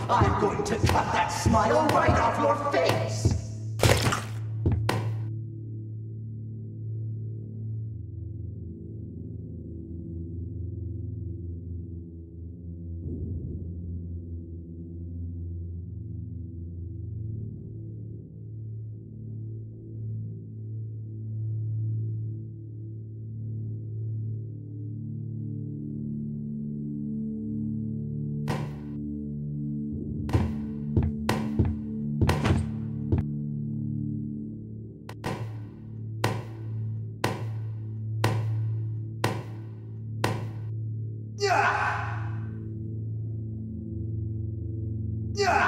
I'm going to cut that smile right off your face! Yeah! Yeah!